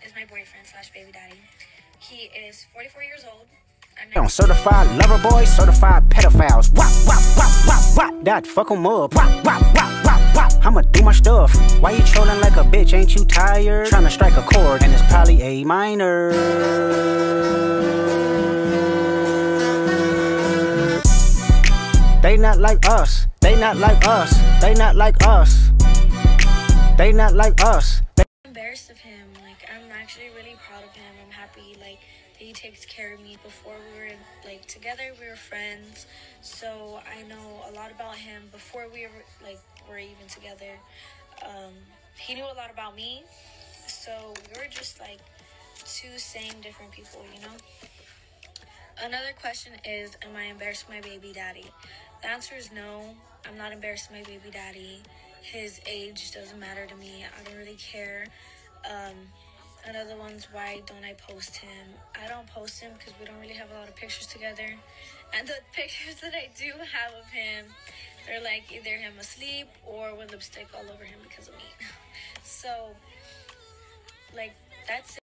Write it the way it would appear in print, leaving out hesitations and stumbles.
is my boyfriend slash baby daddy. He is 44 years old. I'm certified lover boy, certified pedophiles. Wop, wop, wop, wop, wop. That fuck 'em up. Wop, wop, wop, wop, wop. I'ma do my stuff. Why you trolling like a bitch? Ain't you tired? Tryna strike a chord, and it's probably A minor. They not like us. They not like us. They not like us. They not like us. I'm embarrassed of him. Like, I'm actually really proud of him. I'm happy, like, that he takes care of me. Before we were, like, together, we were friends. So I know a lot about him before we were even together. He knew a lot about me. So we were just, like, two same different people, you know? Another question is, am I embarrassed of my baby daddy? The answer is no. I'm not embarrassed of my baby daddy. His age doesn't matter to me. I don't really care. Another one's, why don't I post him? I don't post him because we don't really have a lot of pictures together. And the pictures that I do have of him, they're like either him asleep or with lipstick all over him because of me. So, like, that's it.